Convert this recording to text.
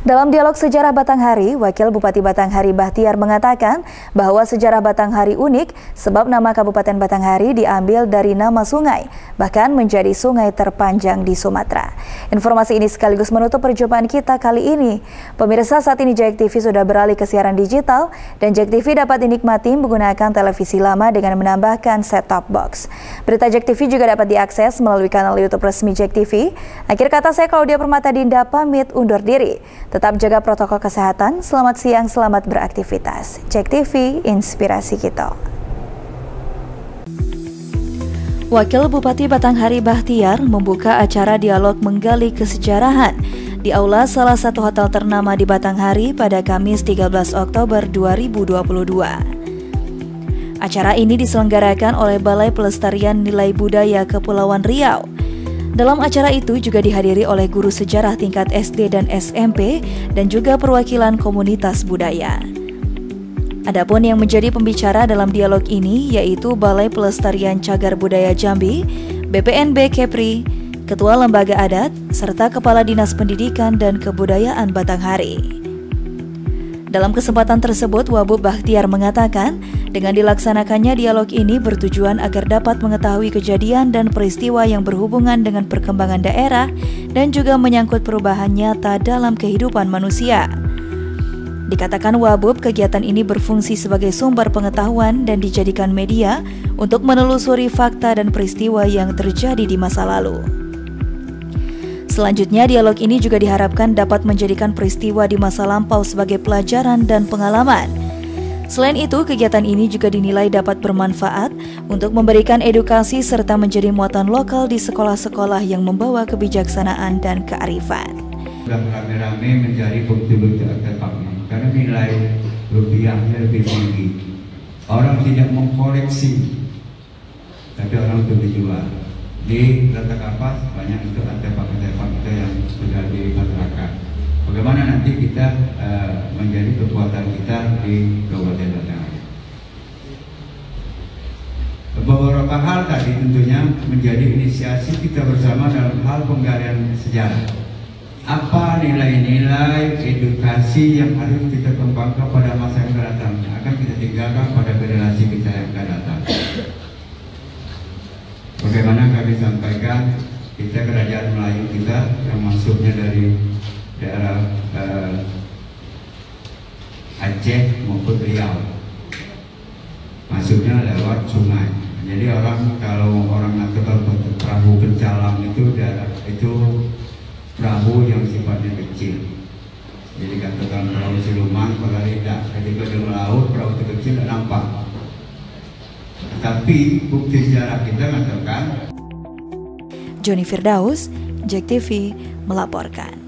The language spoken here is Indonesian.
Dalam dialog sejarah Batanghari, Wakil Bupati Batanghari Bahtiar mengatakan bahwa sejarah Batanghari unik sebab nama Kabupaten Batanghari diambil dari nama sungai, bahkan menjadi sungai terpanjang di Sumatera. Informasi ini sekaligus menutup perjumpaan kita kali ini. Pemirsa, saat ini JEK TV sudah beralih ke siaran digital dan JEK TV dapat dinikmati menggunakan televisi lama dengan menambahkan set-top box. Berita JEK TV juga dapat diakses melalui kanal YouTube resmi JEK TV. Akhir kata, saya Claudia Permata-Dinda pamit undur diri. Tetap jaga protokol kesehatan. Selamat siang, selamat beraktivitas. JEK TV, inspirasi kita. Wakil Bupati Batanghari Bahtiar membuka acara dialog menggali kesejarahan di aula salah satu hotel ternama di Batanghari pada Kamis 13 Oktober 2022. Acara ini diselenggarakan oleh Balai Pelestarian Nilai Budaya Kepulauan Riau. Dalam acara itu juga dihadiri oleh guru sejarah tingkat SD dan SMP dan juga perwakilan komunitas budaya. Adapun yang menjadi pembicara dalam dialog ini yaitu Balai Pelestarian Cagar Budaya Jambi, BPNB Kepri, Ketua Lembaga Adat, serta Kepala Dinas Pendidikan dan Kebudayaan Batanghari. Dalam kesempatan tersebut, Wabub Bahtiar mengatakan, dengan dilaksanakannya dialog ini bertujuan agar dapat mengetahui kejadian dan peristiwa yang berhubungan dengan perkembangan daerah dan juga menyangkut perubahan nyata dalam kehidupan manusia. Dikatakan Wabub, kegiatan ini berfungsi sebagai sumber pengetahuan dan dijadikan media untuk menelusuri fakta dan peristiwa yang terjadi di masa lalu. Selanjutnya, dialog ini juga diharapkan dapat menjadikan peristiwa di masa lampau sebagai pelajaran dan pengalaman. Selain itu, kegiatan ini juga dinilai dapat bermanfaat untuk memberikan edukasi serta menjadi muatan lokal di sekolah-sekolah yang membawa kebijaksanaan dan kearifan. Rame-rame mencari bukti-bukti artefaknya karena nilai rupiahnya lebih tinggi. Orang tidak mengkoleksi, tapi orang untuk dijual. Di Rata Kapas banyak itu artefak-artefak kita yang sudah di masyarakat. Bagaimana nanti kita menjadi kekuatan kita di Kabupaten Batanghari. Beberapa hal tadi tentunya menjadi inisiasi kita bersama dalam hal penggalian sejarah. Apa nilai-nilai edukasi yang harus kita kembangkan pada masa yang akan datang, akan kita tinggalkan pada generasi kita yang akan datang. Bagaimana kami sampaikan, kita kerajaan Melayu kita yang masuknya dari daerah Aceh maupun Riau, masuknya lewat sungai. Jadi kalau orang mengatakan perahu pencalang itu perahu yang sifatnya kecil. Jadi katakan perahu siluman, pada tidak ketika di melaut perahu itu kecil tidak nampak. Tapi bukti sejarah kita mengatakan. Joni Firdaus, JEK TV melaporkan.